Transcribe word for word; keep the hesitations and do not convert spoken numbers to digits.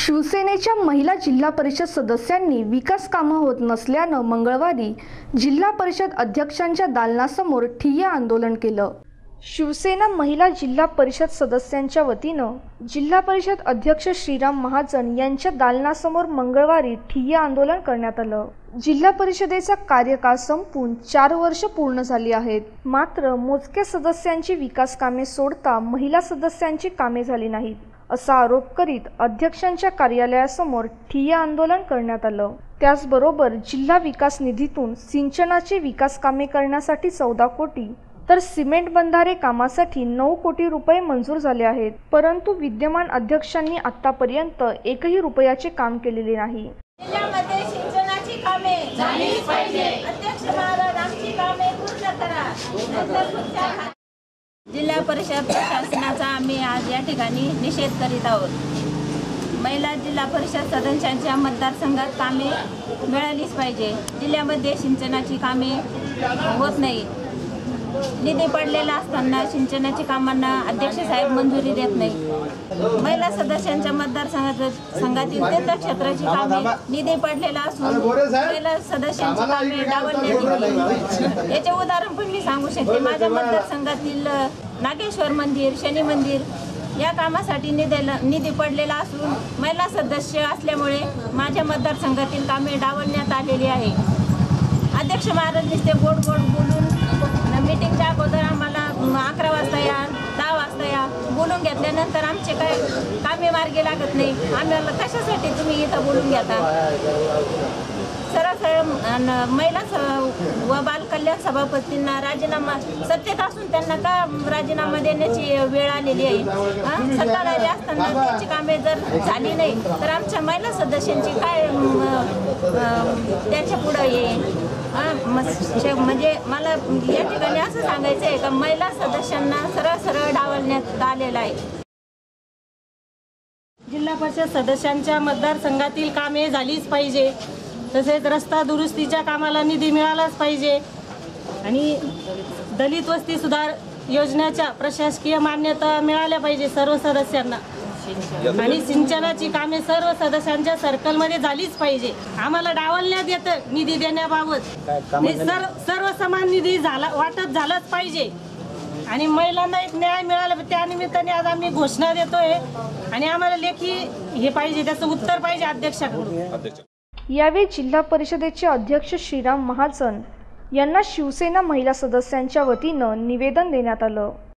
शिवसेनेच्या महिला जिल्हा परिषद सदस्यांनी विकास कामं होत नसल्यानं मंगळवारी जिल्हा परिषद अध्यक्षांच्या दालनासमोर ठिय्या आंदोलन केलं। शिवसेना महिला जिल्हा परिषद सदस्यांच्या वतीनं जिल्हा परिषद अध्यक्ष श्रीराम महाजन यांच्या दालनासमोर मंगळवारी ठिय्या आंदोलन करण्यात आलं। जिल्हा परिषदेचा कार्यकाळ संपून चार वर्ष पूर्ण झाली आहेत, मात्र मोजक्या सदस्यांची विकास कामे सोडता महिला सदस्यांची कामे झाली नाहीत असा आरोप करीत अध्यक्षांच्या कार्यालयासमोर ठिय्या आंदोलन करण्यात आलं। त्याचबरोबर जिल्हा विकास निधीतून सिंचनाचे विकास कामे करण्यासाठी चौदा कोटी तर सिमेंट बंधारे कामासाठी नऊ कोटी रुपये मंजूर झाले आहेत, परंतु विद्यमान अध्यक्षांनी आतापर्यंत एकही रुपयाचे काम केलेले नाही। जिल्ह्यामध्ये सिंचनाची कामे झालीच पाहिजे। अध्यक्ष महाराज आमची कामे पूर्ण करा। जिल्हा परिषद प्रशासनाचा आम्ही आज या ठिकाणी निषेध करीत आहोत। महिला जिल्हा परिषद सदस्यांच्या मतदारसंघात कामे मिळालीच पाहिजे। जिल्ह्यामध्ये सिंचनाची कामे होत नाही। निधी पडलेला असताना सिंचनाची कामांना अध्यक्ष साहेब मंजुरी देत नाही। महिला सदस्यांच्या मतदारसंघात संघातील तीर्थक्षेत्राची कामे निधी पडलेला असून महिला सदस्यांची कामे डावलण्यात। याचे उदाहरण पण मी सांगू शकते। माझ्या मतदारसंघातील नागेश्वर मंदिर, शनी मंदिर या कामासाठी निधी निधी पडलेला असून महिला सदस्य असल्यामुळे माझ्या मतदारसंघातील कामे डावलण्यात आलेली आहे। अध्यक्ष महाराज नुसते गोड गोड बोलून मीटिंगच्या अगोदर आम्हाला अकरा वाजता या, दहा वाजता या बोलून घेतल्यानंतर आमचे काय कामे मार्गी लागत नाही। आम्हाला कशासाठी तुम्ही इथं बोलून घेता? सरळ सरळ महिला व बाल कल्याण सभापतींना राजीनामा सत्तेत असून त्यांना का राजीनामा देण्याची वेळ आलेली आहे? सत्ताधारी असताना त्यांची कामे जर झाली नाही तर आमच्या महिला सदस्यांची काय त्यांच्या पुढे येईल? म्हणजे मला या ठिकाणी असं सांगायचं आहे का महिला सदस्यांना सरळ सरळ डावलण्यात आलेलं आहे। जिल्हा परिषद सदस्यांच्या मतदारसंघातील कामे झालीच पाहिजे, तसेच रस्ता दुरुस्तीच्या कामाला निधी मिळालाच पाहिजे आणि दलित वस्ती सुधार योजनेच्या प्रशासकीय मान्यता मिळाल्या पाहिजे सर्व सदस्यांना आणि सिंचनाची कामे सर्व सदस्यांच्या सर्कलमध्ये झालीच पाहिजे। आम्हाला डावलण्यात येतं निधी देण्याबाबत। सर्व सर्व समान निधी झाला वाटप झालंच पाहिजे आणि महिलांना एक न्याय मिळाला। त्या निमित्ताने आज आम्ही घोषणा देतोय आणि आम्हाला लेखी हे पाहिजे, त्याचं उत्तर पाहिजे अध्यक्षाकडून। यावेळी जिल्हा परिषदेचे अध्यक्ष श्रीराम महाजन यांना शिवसेना महिला सदस्यांच्या वतीनं निवेदन देण्यात आलं।